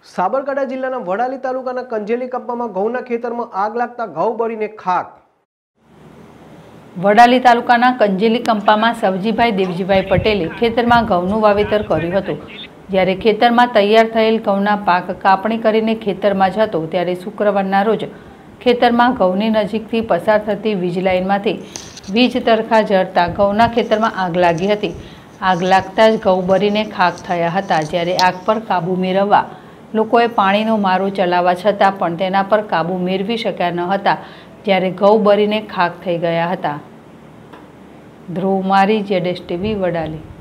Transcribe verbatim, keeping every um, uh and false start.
સાબરકાંઠા જિલ્લાના વડાલી તાલુકાના કંજેલી કંપામાં ઘઉંના ખેતરમાં આગ લાગતા ઘઉં બળીને ખાક। વડાલી તાલુકાના કંજેલી કંપામાં સવજીભાઈ દેવજીભાઈ પટેલે ખેતરમાં ઘઉંનું વાવેતર કર્યું હતું। જ્યારે ખેતરમાં તૈયાર થયેલ ઘઉંના પાક કાપણી કરીને ખેતરમાં જતો ત્યારે શુક્રવારના રોજ ખેતરમાં ઘઉંની નજીકથી પસાર થતી વીજ લાઇનમાંથી વીજ તરખા ઝરતા ઘઉંના ખેતરમાં આગ લાગી હતી। આગ લાગતા જ ઘઉં બળીને ખાક થયા હતા। જ્યારે આગ પર કાબુ મેળવવા લોકોએ પાણીનો મારો ચલાવવા છતાં પણ તેના પર કાબુ મેળવી શક્યા ન હતા। જ્યારે ઘઉં બળીને ખાક થઈ ગયા હતા। ધ્રુવ મારી જેડેશ ટીવી વડાલી।